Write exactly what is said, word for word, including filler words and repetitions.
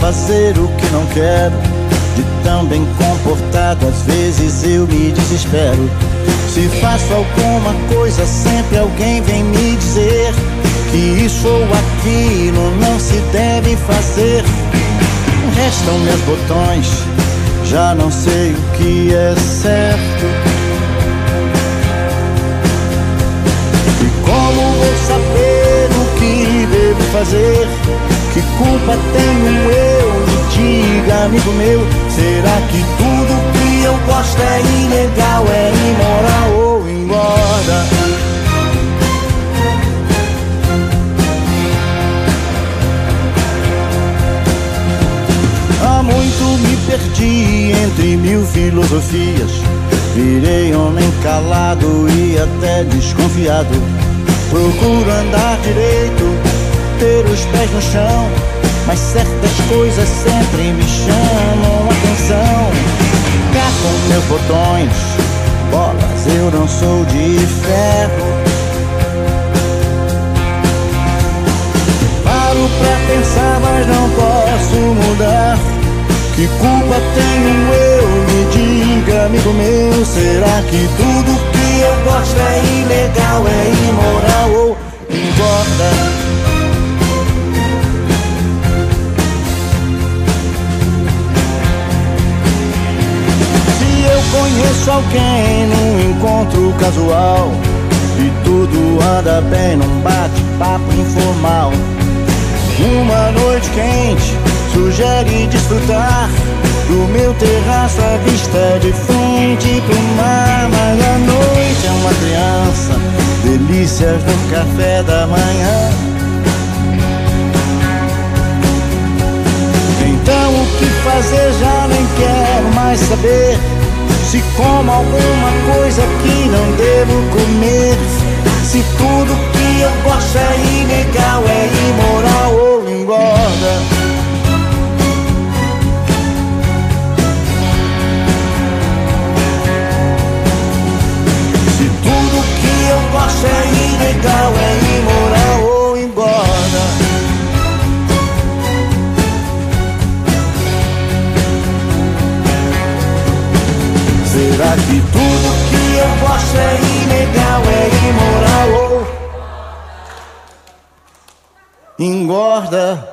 fazer o que não quero. De tão bem comportado, às vezes eu me desespero. Se faço alguma coisa, sempre alguém vem me dizer que isso ou aquilo não se deve fazer. Restam meus botões, já não sei o que é certo. E como vou saber o que devo fazer? Que culpa tenho eu? Me diga, amigo meu. Será que tudo que eu gosto é ilegal, é imoral ou engorda? Há muito me perdi entre mil filosofias. Virei homem calado e até desconfiado. Procuro andar direito, ter os pés no chão, mas certas coisas sempre me chamam a atenção. Cá com meus botões, bolas, eu não sou de ferro. Paro pra pensar, mas não posso mudar. Que culpa tenho eu? Me diga, amigo meu. Será que tudo que eu gosto é ilegal, é imoral ou engorda? Conheço alguém num encontro casual e tudo anda bem num bate-papo informal. Uma noite quente sugere desfrutar do meu terraço, a vista é de frente pro mar. Mas a noite é uma criança, delícias do café da manhã. Então o que fazer já nem quero mais saber. Se como alguma coisa que não devo comer. Se tudo que eu gosto é ilegal, é imoral ou engorda. Se tudo que eu gosto é ilegal, é imoral ou engorda. Será que tudo que eu gosto é ilegal, é imoral ou engorda?